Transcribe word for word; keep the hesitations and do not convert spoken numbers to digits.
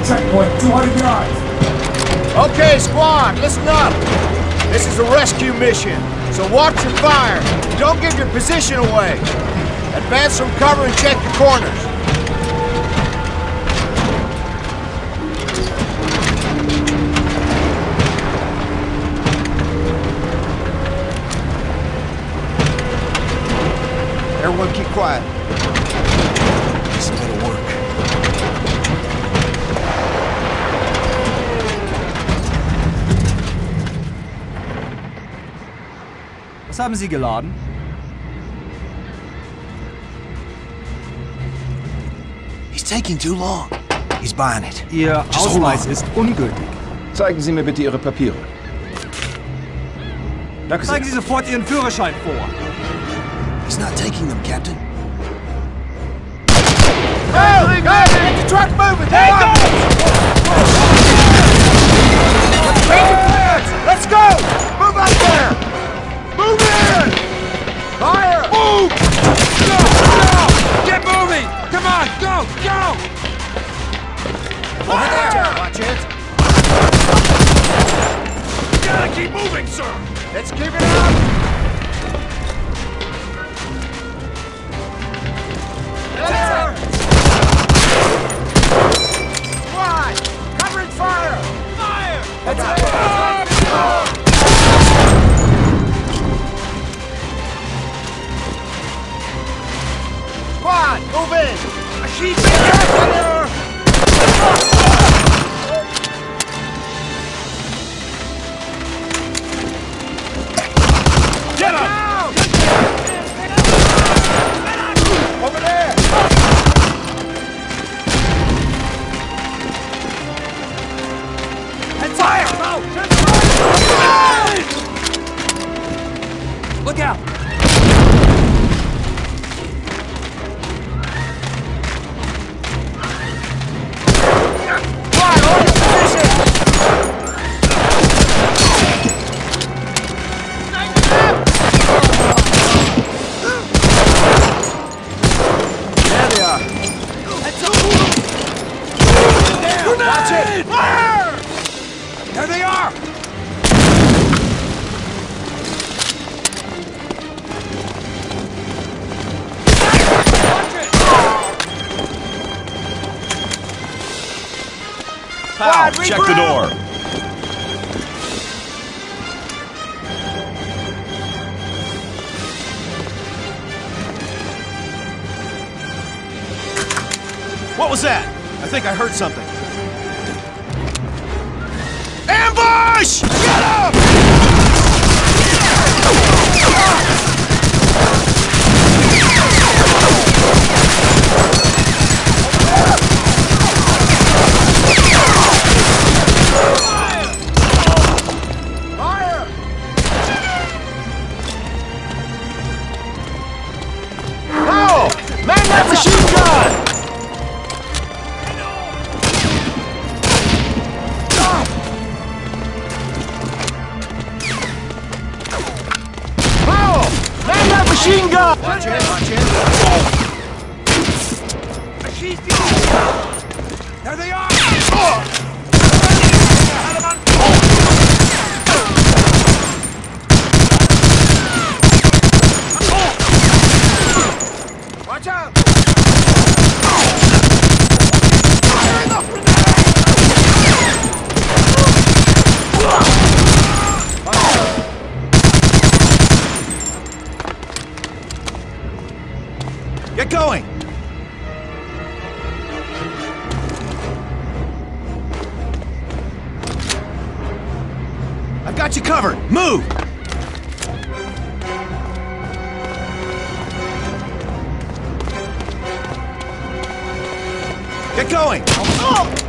checkpoint, two hundred yards. Okay, squad, listen up. This is a rescue mission, so watch your fire. Don't give your position away. Advance from cover and check your corners. Everyone keep quiet. This better work. Was haben Sie geladen? He's taking too long. He's buying it. Ihr Just hold Ausweis on. ist ungültig. Zeigen Sie mir bitte Ihre Papiere. Danke sehr. Zeigen Sie sofort Ihren Führerschein vor. He's not taking them, Captain. Go! Go! Get the truck moving! There go! Let's go! Move up there! Move in! Fire! Move! Go! Go! Get moving! Come on, go! Go! Over there! Watch it! Gotta keep moving, sir! Let's keep it up! There! Squad! Covering fire! Fire! Let's go! Squad, move in! She's there! Get him! Down! Over there! And fire! Look out! Squad, hold your position! There they are. Watch it! Fire! There they are! Squad, Check the door. What was that? I think I heard something. Ambush! Get him! Fire! Powell! Man that machine gun! Powell! Man that machine gun! Watch it, watch it. She's there! There they are! Watch out! Get going! I've got you covered. Move! Get going! Oh!